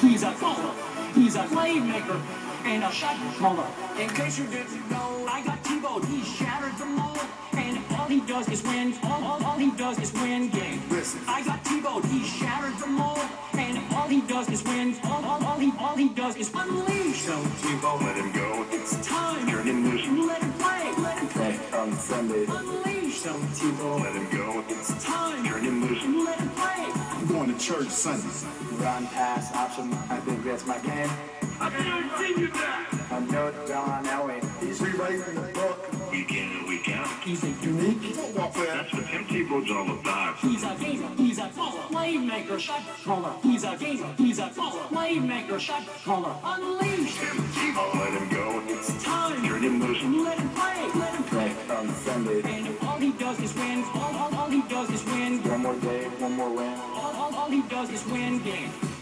He's a baller. He's a playmaker and a shot caller. In case you didn't know, I got Tebow. He shattered the mold, and all he does is win. All he does is win games. Listen, I got Tebow. He shattered the mold, and all he does is win. All he does is unleash. so Tebow, let him go. It's time. Turn him loose. Let him play. Let him play. On Sunday, Unleash. so Tebow, let him go. It's time. Turn him loose. Let him play. I'm going to church Sunday. Run, pass, option, I think that's my game. I can't see you that. I'm no down on Elway. He's rewriting the book. Week in and week out. He's a Unique football player. That's what Tim Tebow's all about. He's a gamer. He's a baller. Playmaker, shot caller. He's a gamer. He's a baller. Playmaker, shot caller. Unleash. Tim Tebow, let him go. It's time. Turn him loose. Let him play. Let him play. On Sunday, And all he does is win. All he does is win. one more day, one more win. All he does is win games.